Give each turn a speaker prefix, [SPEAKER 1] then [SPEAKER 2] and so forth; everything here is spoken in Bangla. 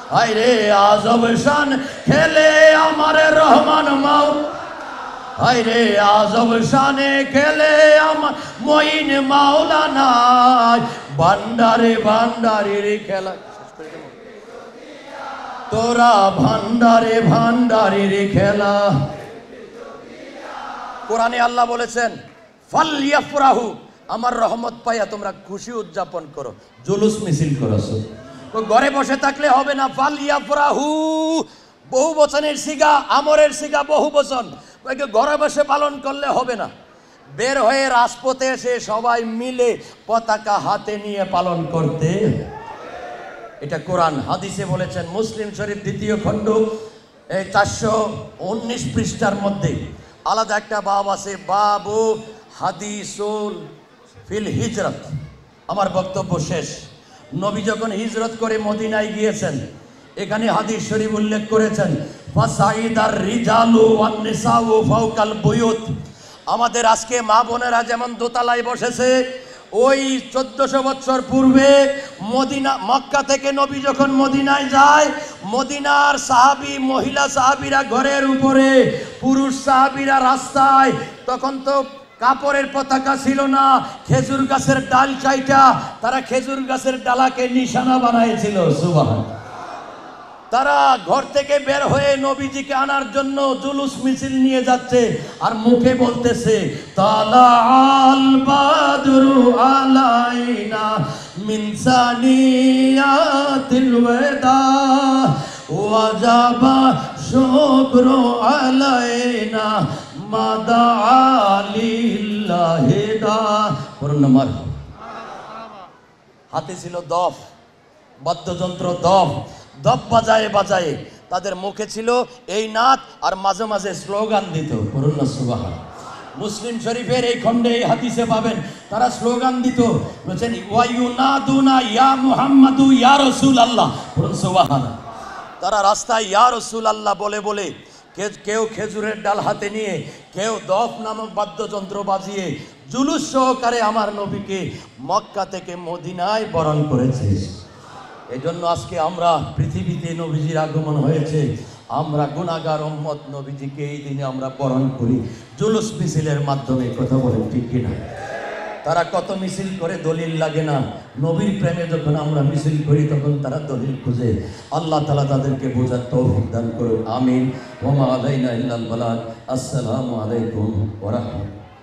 [SPEAKER 1] হায় রে আজব শান খেলে আমার রহমান মাওলানা, হায় রে আজব শানে খেলে আমার মঈন মাওলানা, ভান্ডারে ভান্ডারের খেলা তোরা, ভান্ডারে ভান্ডারের খেলা। কোরআনে আল্লাহ বলেছেন ফালইয়াফরাহু, আমার রহমত পাইয়া তোমরা খুশি উদযাপন করো, জুলুস মিছিল করছো। ঘরে বসে থাকলে হবে না। ফালইয়াফরাহু বহু বচনের সিগা, আমরের সিগা বহু বচন, ঘরে বসে পালন করলে হবে না। বের হয়ে রাজপথে এসে সবাই মিলে পতাকা হাতে নিয়ে পালন করতে, এটা কোরআন হাদিসে বলেছেন। মুসলিম শরীফ 2য় খণ্ড এই 419 পৃষ্ঠার মধ্যে আলাদা একটা বাব আছে, বাবু হাদিসুল ফিল হিজরত। আমার বক্তব্য শেষ। নবী যখন হিজরত করে মদিনায় গিয়েছেন, এখানে হাদিস শরীফ উল্লেখ করেছেন ফাসাইদার রিজালু ওয়ান নিসাউ ফাওকাল বুয়ুত। আমাদের আজকে মা বোনেরা যেমন দোতলায় বসেছে, ওই 1400 বছর পূর্বে মদিনা, মক্কা থেকে নবী যখন মদিনায় যায়, মদিনার সাহাবী মহিলা সাহাবীরা ঘরের উপরে, পুরুষ সাহাবীরা রাস্তায়। তখন তো কাপড়ের পতাকা ছিল না, খেজুর গাছের ডাল চাইটা তারা খেজুর গাছের ডালাকে নিশানা বানাইছিল। সুবহানাল্লাহ। তারা ঘর থেকে বের হয়ে নবীজিকে আনার জন্য জুলুস মিছিল নিয়ে যাচ্ছে, আর মুখে বলতেছে তালাল বাদরু আলাইনা মিন সানিয়াতিল ওয়াদা ওয়াজাবা শুকরু আলাইনা মাদা লিল্লাহি দা। পড়ুন না। হাতে ছিল দফ, বাদ্যযন্ত্র দফ, দফ বাজায়ে বাজায়ে তাদের মুখে ছিল এই নাত, আর মাঝে মাঝে স্লোগান দিত। পড়ুন না সুবহানাল্লাহ। মুসলিম শরীফের এই খণ্ডে এই হাদিসে পাবেন তারা স্লোগান দিত, বলেছেন ওয়ায়ুনাদুনা ইয়া মুহাম্মাদু ইয়া রাসূলুল্লাহ। পড়ুন সুবহানাল্লাহ। তারা রাস্তায় ইয়া রাসূলুল্লাহ বলে বলে, কেউ খেজুরের ডাল হাতে নিয়ে, কেউ দফ নামক বাদ্যযন্ত্র বাজিয়ে জুলুস সহকারে আমার নবীকে মক্কা থেকে মদিনায় বরণ করেছে। এজন্য আজকে আমরা পৃথিবীতে নবীজির আগমন হয়েছে, আমরা গুনাহগার উম্মত নবীজিকে এই দিনে আমরা বরণ করি জুলুস মিছিলের মাধ্যমে। কথা বলেন ঠিক কিনা? তারা কত মিছিল করে, দলিল লাগে না। নবীর প্রেমে যখন আমরা মিছিল করি তখন তারা দলিল খুঁজে। আল্লাহ তাআলা তাদেরকে বোঝার তৌফিক দান করুন। আমিন। ওয়া মা আলাইনা ইল্লাল বালাগ। আসসালামু আলাইকুম ওয়া রাহমাতুল্লাহ।